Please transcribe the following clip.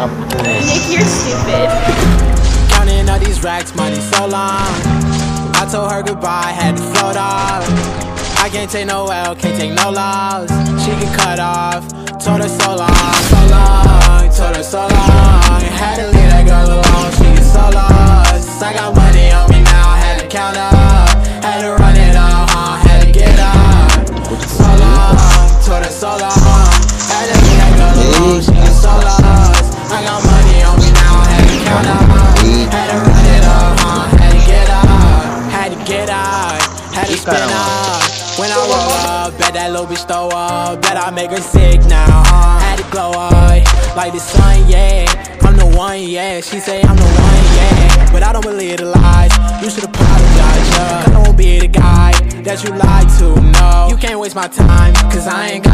Nick, you're stupid. Counting all these racks, money so long. I told her goodbye, had to float off. I can't take no L, can't take no loss. She get cut off, told her so long, so long, told her so long. Had to leave that girl alone, she get so lost. I got money on me now, had to count up, had to run it up, had to get up. So long, told her so long. Had to leave that girl alone, she get so lost. I got money on me now, had to count up, had to run it up, had to get up, had to get out, had to spin up. When I roll up, bet that little bitch throw up. Bet I make her sick now, had to glow up like the sun, yeah. I'm the one, yeah. She say I'm the one, yeah. But I don't believe the lies. You should apologize, yeah. I won't be the guy that you lied to, no. You can't waste my time, cause I ain't got